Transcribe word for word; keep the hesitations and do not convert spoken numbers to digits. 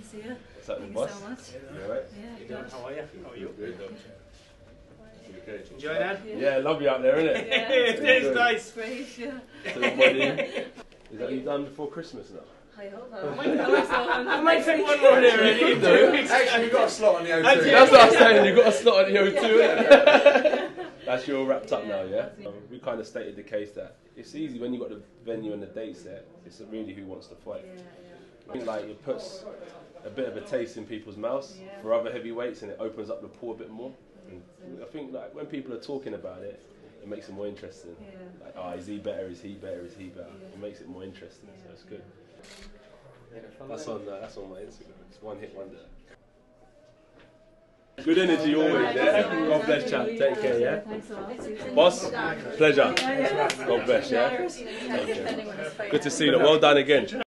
see you. What's happening, Thank boss? you so much. You alright? Yeah, good. How are you? How are you? Good. Okay. Enjoy that? Yeah. yeah, lovely out there, isn't it? Yeah, It is nice. Great, yeah. Everybody, is that you done before Christmas now? I hope so. I might take one more there already. Actually, we've got a slot on the O two. That's what I'm saying, you've got a slot on the O two. That's you all wrapped up now, yeah? Um, we kind of stated the case that it's easy when you've got the venue and the date set, it's really who wants to fight. Yeah, yeah. I think like it puts a bit of a taste in people's mouths Yeah. for other heavyweights, and it opens up the pool a bit more. And I think like when people are talking about it, it makes it more interesting. Yeah. Like, oh, is he better? Is he better? Is he better? Yeah. It makes it more interesting, Yeah. so it's good. That's on uh, that's on my Instagram. It's one hit wonder. Good energy always, yeah? God bless, chap. Take care, yeah? Thanks a lot. Boss, pleasure. God bless, yeah? Okay. Good to see you. Well done again.